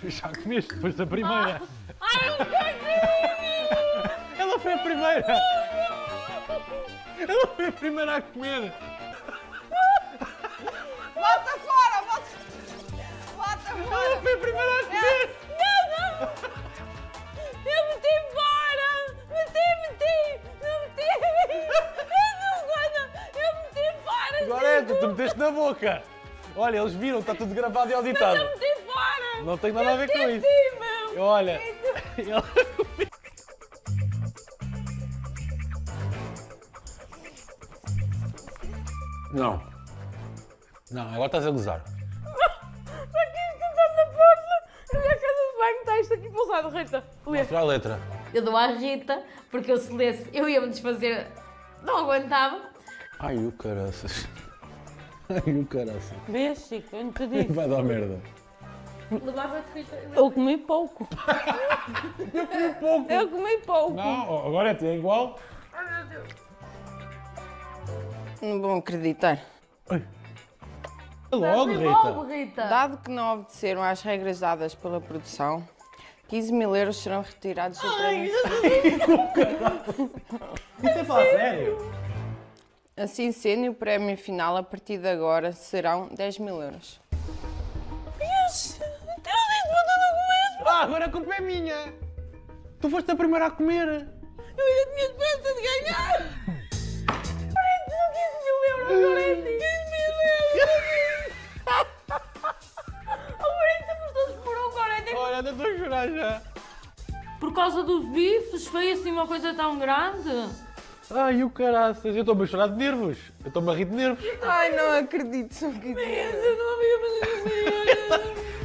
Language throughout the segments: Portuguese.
Já comeste, foste a primeira. Ai, eu quero. Ela foi a primeira. Ela foi a primeira a comer. Bota fora, bota fora. Ela foi a primeira a comer. Não! Eu meti fora! Meti! Eu meti fora! Agora é, tu meteste na boca. Olha, eles viram, está tudo gravado e auditado. Eu meti fora! Não tem nada a ver com isso. Meu. Olha, ela... Não. Não, agora estás a gozar. Está aqui escutando na porta! A minha casa de banho está isto aqui pousado, Rita. Lê. Mostra a letra. Eu dou à Rita, porque eu se lesse, eu ia me desfazer. Não aguentava. Ai, o caraças. Ai, o caraças. Vês, Chico, eu não te digo. Vai dar merda. Levava-te, Rita. Eu comi pouco. Eu comi pouco. Eu comi pouco. Não, agora é igual. Ai, meu Deus. Não vão acreditar. Ai. Logo, Foi Rita. logo, Rita. Dado que não obedeceram às regras dadas pela produção, 15.000 euros serão retirados do prémio. Isso é falar sério? Assim sendo, o prémio final a partir de agora serão 10.000 euros. Agora a culpa é minha. Tu foste a primeira a comer. Eu ainda tinha esperança de ganhar. 15.000 euros, Loretti. 15.000 euros. O Loretti mostrou-se por um, Loretti. Olha, ainda estou a chorar já. Por causa dos bifes, foi assim uma coisa tão grande. Ai, o caraças. Eu estou-me a chorar de nervos. Eu estou-me a rir de nervos. Ai, não acredito, são 15.000 euros. Eu não havia fazer isso.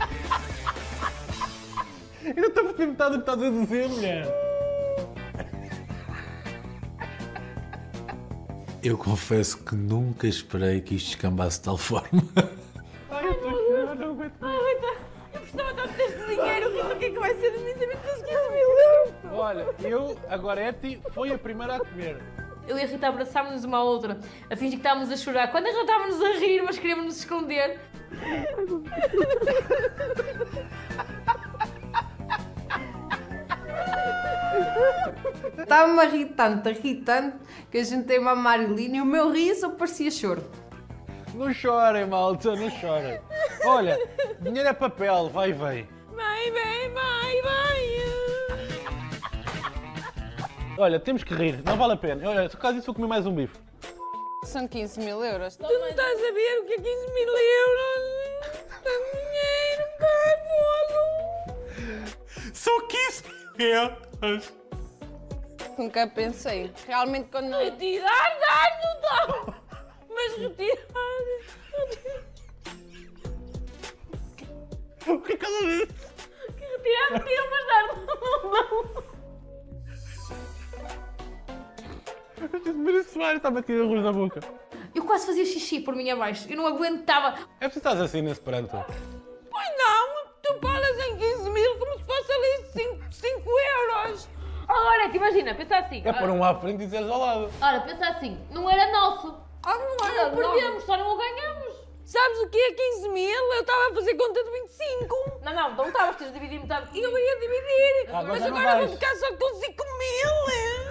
Eu não estou a perceber metade do que estás a dizer, mulher. Eu confesso que nunca esperei que isto descambasse de tal forma. Ai, eu estou a chorar, não aguento. Ai, Rita, eu precisava tanto deste dinheiro. Rita, o que é que vai ser de mim se eu meter 15.000 euros? Olha, a Goretti foi a primeira a comer. Eu e a Rita abraçámos-nos uma à outra, a fingir que estávamos a chorar. Quando já estávamos a rir, mas queríamos nos esconder. Estava-me a rir tanto, que a gente tem uma Marilina e o meu riso parecia choro. Não chorem, malta, não chorem. Olha, dinheiro é papel, vai e vem. Vai. Olha, temos que rir, não vale a pena. Olha, se caso isso vou comer mais um bife. São 15.000 euros. Tu não estás a ver o que é 15.000 euros? Tanto dinheiro, cai fogo. São 15 euros. Nunca pensei. Realmente quando não... Retirar, não dá. Mas retirar... O que é que ela disse? Retirar, mas dar não dá. Mas Soares está-me a tirar arroz na boca. Eu quase fazia xixi por mim abaixo. Eu não aguentava. É preciso estás assim nesse pranto. Pois não, tu falas em 15.000 como se fosse ali 5 euros. Ora, imagina, pensa assim. É pôr um à frente e dizeres ao lado. Ora, pensa assim, não era nosso. não Não perdemos, só não o ganhamos. Sabes o que é 15.000? Eu estava a fazer conta de 25. Não estavas, tens de dividir metade. Eu ia dividir. Agora mas já não agora vais. vou ficar só com 5.000.